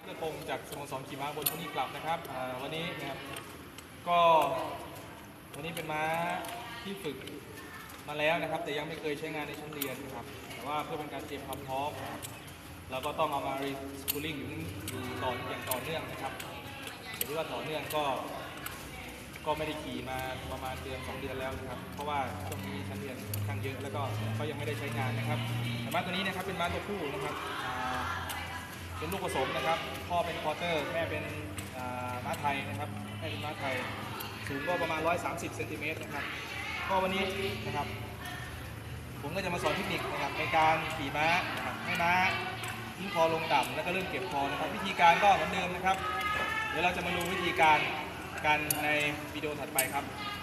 เพื่อพงจากสโมสรขี่ม้าบนทุนี่กลับนะครับวันนี้นะครับก็วันนี้เป็นม้าที่ฝึกมาแล้วนะครับแต่ยังไม่เคยใช้งานในชั้นเรียนนะครับแต่ว่าเพื่อเป็นการเตรียมความพร้อมเราก็ต้องเอามารีสคูลิ่งอยู่ต่ออย่างต่อเนื่องนะครับหรือว่าต่อเนื่องก็ไม่ได้ขี่มาประมาณเดือน2 เดือนแล้วนะครับเพราะว่าช่วงนี้ชั้นเรียนค่อนข้างเยอะแล้วก็ยังไม่ได้ใช้งานนะครับแต่ม้าตัวนี้นะครับเป็นม้าตัวผู้นะครับเป็นลูกผสมนะครับพ่อเป็นควอเตอร์แม่เป็นม้าไทยนะครับแม่เป็นม้าไทยสูงก็ประมาณ130 เซนติเมตรนะครับก็วันนี้นะครับผมก็จะมาสอนเทคนิคนะครับในการขี่ม้านะครับให้ม้าทิ้งคอลงต่ำแล้วก็เริ่มเก็บคอนะครับวิธีการก็เหมือนเดิมนะครับเดี๋ยวเราจะมาดูวิธีการกันในวิดีโอถัดไปครับ